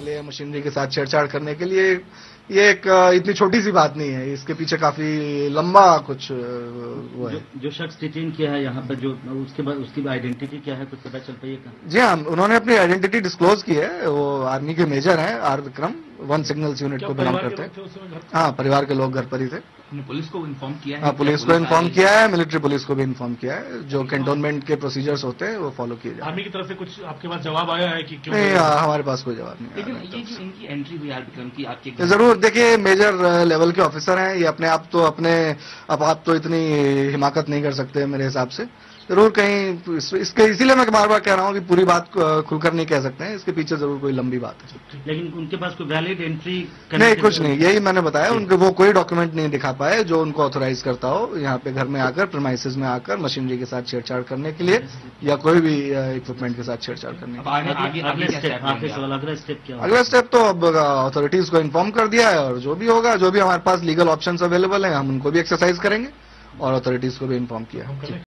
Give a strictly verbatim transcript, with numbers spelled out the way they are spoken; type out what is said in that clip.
लिए, मशीनरी के साथ छेड़छाड़ करने के लिए, ये एक इतनी छोटी सी बात नहीं है, इसके पीछे काफी लंबा कुछ वो है। जो, जो शख्स डिटेन किया है यहाँ पर, जो उसके बाद उसकी आइडेंटिटी क्या है, कुछ पता चल पाएगा? जी हाँ, उन्होंने अपनी आइडेंटिटी डिस्क्लोज की है। वो आर्मी के मेजर हैं, R Vikram, one signals unit को बिलोंग करते हैं। हाँ, परिवार के लोग घर पर ही थे। पुलिस को इन्फॉर्म किया है? हाँ, पुलिस को इन्फॉर्म किया है, मिलिट्री पुलिस को भी इन्फॉर्म किया है। जो कैंटोनमेंट के प्रोसीजर्स होते हैं वो फॉलो किए जाते हैं। आर्मी की तरफ से कुछ आपके पास जवाब आया है कि क्यों? नहीं, हमारे पास कोई जवाब नहीं। लेकिन ये जो इनकी एंट्री हुई आर विक्रम की आपके, जरूर देखिए, मेजर लेवल के ऑफिसर हैं ये, अपने आप तो अपने अब आप तो इतनी हिमाकत नहीं कर सकते मेरे हिसाब से। जरूर कहीं इस, इसके इसीलिए मैं बार बार कह रहा हूँ कि पूरी बात खुलकर नहीं कह सकते हैं, इसके पीछे जरूर कोई लंबी बात है। लेकिन उनके पास कोई वैलिड एंट्री नहीं, कुछ नहीं, यही मैंने बताया। उनके वो कोई डॉक्यूमेंट नहीं दिखा पाए जो उनको ऑथोराइज करता हो यहाँ पे घर में आकर, प्रीमाइसेस में आकर मशीनरी के साथ छेड़छाड़ करने के लिए या कोई भी इक्विपमेंट के साथ छेड़छाड़ करने के लिए। अगला स्टेप तो अब अथॉरिटीज को इन्फॉर्म कर दिया है, और जो भी होगा, जो भी हमारे पास लीगल ऑप्शंस अवेलेबल हैं, हम उनको भी एक्सरसाइज करेंगे और अथॉरिटीज को भी इन्फॉर्म किया है।